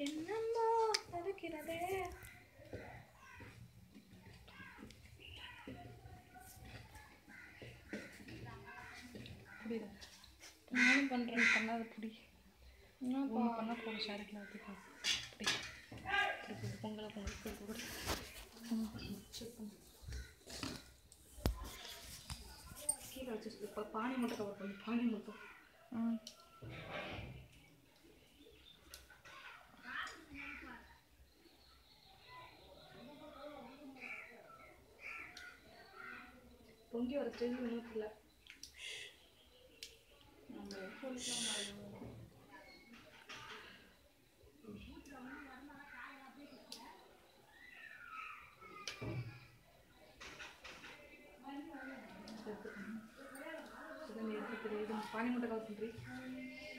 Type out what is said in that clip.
என்னம்மா நடக்கிறதே? புரியுது. நானும் பண்ணுறேன். பண்ணாத புடி. என்ன பண்ண போகிற ஷேரிக்கில் அதுக்கு அப்படி பொங்கலை பொங்கல் கூட கீழே வச்சு இப்போ பானி மட்டும் கவர் பண்ணு. பானி மட்டும் பொங்கி வர ஸ்டேஜ் ஒன்றும் இல்லை. பானி மட்டும் கவர் பண்ணுறீ.